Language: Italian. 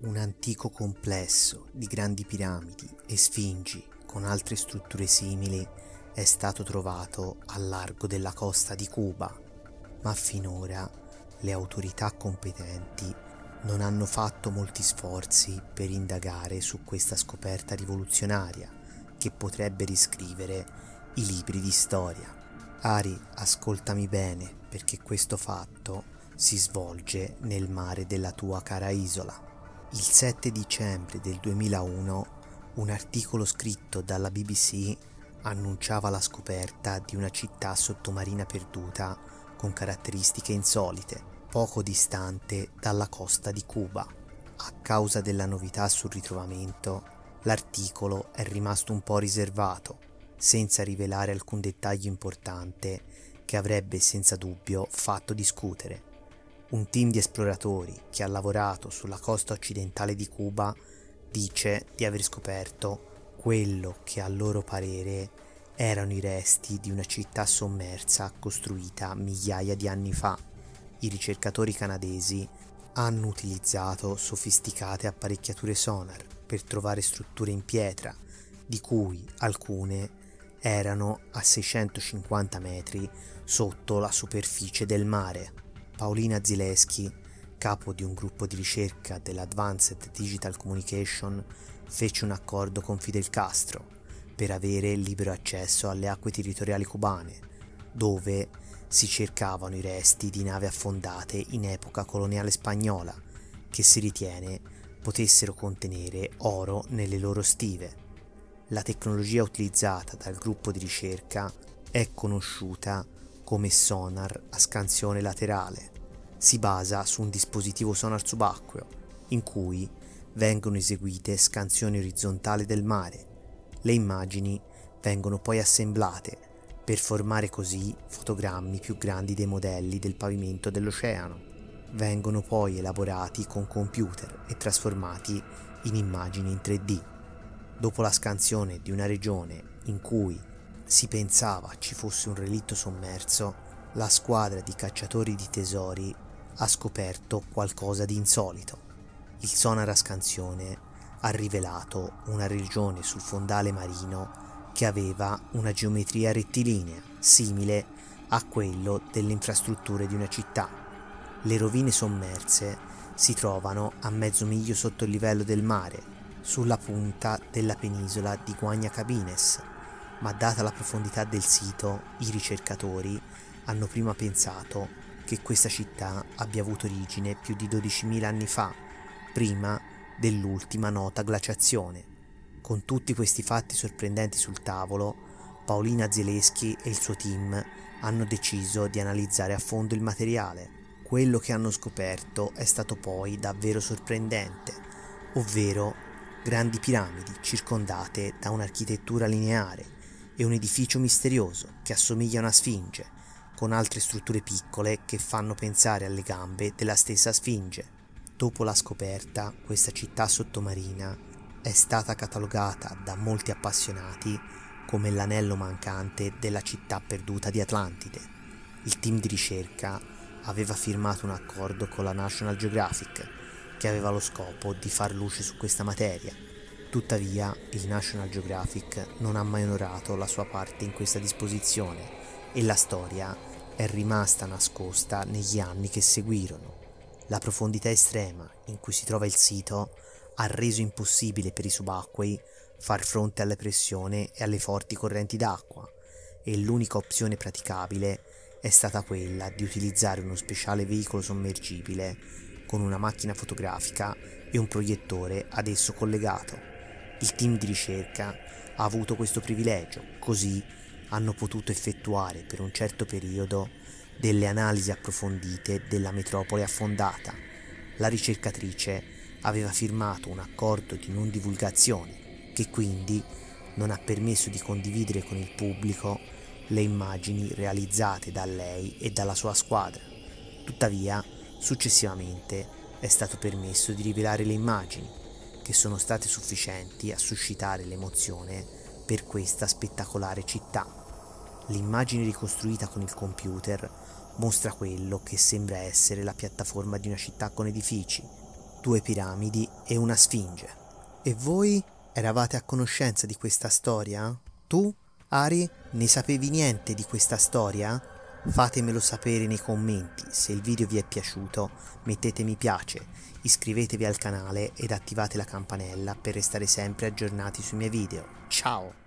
Un antico complesso di grandi piramidi e sfingi con altre strutture simili è stato trovato al largo della costa di Cuba, ma finora le autorità competenti non hanno fatto molti sforzi per indagare su questa scoperta rivoluzionaria che potrebbe riscrivere i libri di storia. Ari, ascoltami bene, perché questo fatto si svolge nel mare della tua cara isola. Il 7 dicembre del 2001 un articolo scritto dalla BBC annunciava la scoperta di una città sottomarina perduta con caratteristiche insolite, poco distante dalla costa di Cuba. A causa della novità sul ritrovamento, l'articolo è rimasto un po' riservato, senza rivelare alcun dettaglio importante che avrebbe senza dubbio fatto discutere. Un team di esploratori che ha lavorato sulla costa occidentale di Cuba dice di aver scoperto quello che a loro parere erano i resti di una città sommersa costruita migliaia di anni fa. I ricercatori canadesi hanno utilizzato sofisticate apparecchiature sonar per trovare strutture in pietra, di cui alcune erano a 650 metri sotto la superficie del mare. Paulina Zilewski, capo di un gruppo di ricerca dell'Advanced Digital Communication, fece un accordo con Fidel Castro per avere libero accesso alle acque territoriali cubane, dove si cercavano i resti di navi affondate in epoca coloniale spagnola, che si ritiene potessero contenere oro nelle loro stive. La tecnologia utilizzata dal gruppo di ricerca è conosciuta come sonar a scansione laterale. Si basa su un dispositivo sonar subacqueo in cui vengono eseguite scansioni orizzontali del mare. Le immagini vengono poi assemblate per formare così fotogrammi più grandi dei modelli del pavimento dell'oceano. Vengono poi elaborati con computer e trasformati in immagini in 3D. Dopo la scansione di una regione in cui si pensava ci fosse un relitto sommerso, la squadra di cacciatori di tesori ha scoperto qualcosa di insolito. Il sonar a scansione ha rivelato una regione sul fondale marino che aveva una geometria rettilinea, simile a quello delle infrastrutture di una città. Le rovine sommerse si trovano a mezzo miglio sotto il livello del mare, sulla punta della penisola di Guanacabines, ma data la profondità del sito, i ricercatori hanno prima pensato che questa città abbia avuto origine più di 12.000 anni fa, prima dell'ultima nota glaciazione. Con tutti questi fatti sorprendenti sul tavolo, Paulina Zilewski e il suo team hanno deciso di analizzare a fondo il materiale. Quello che hanno scoperto è stato poi davvero sorprendente, ovvero grandi piramidi circondate da un'architettura lineare e un edificio misterioso che assomiglia a una sfinge, con altre strutture piccole che fanno pensare alle gambe della stessa sfinge. Dopo la scoperta, questa città sottomarina è stata catalogata da molti appassionati come l'anello mancante della città perduta di Atlantide. Il team di ricerca aveva firmato un accordo con la National Geographic che aveva lo scopo di far luce su questa materia. Tuttavia, il National Geographic non ha mai onorato la sua parte in questa disposizione e la storia è rimasta nascosta negli anni che seguirono. La profondità estrema in cui si trova il sito ha reso impossibile per i subacquei far fronte alla pressione e alle forti correnti d'acqua, e l'unica opzione praticabile è stata quella di utilizzare uno speciale veicolo sommergibile con una macchina fotografica e un proiettore ad esso collegato. Il team di ricerca ha avuto questo privilegio, così hanno potuto effettuare per un certo periodo delle analisi approfondite della metropoli affondata. La ricercatrice aveva firmato un accordo di non divulgazione che quindi non ha permesso di condividere con il pubblico le immagini realizzate da lei e dalla sua squadra. Tuttavia, successivamente è stato permesso di rivelare le immagini, che sono state sufficienti a suscitare l'emozione per questa spettacolare città. L'immagine ricostruita con il computer mostra quello che sembra essere la piattaforma di una città con edifici, 2 piramidi e una sfinge. E voi eravate a conoscenza di questa storia? Tu, Ari, ne sapevi niente di questa storia? Fatemelo sapere nei commenti. Se il video vi è piaciuto, mettete mi piace, iscrivetevi al canale ed attivate la campanella per restare sempre aggiornati sui miei video. Ciao!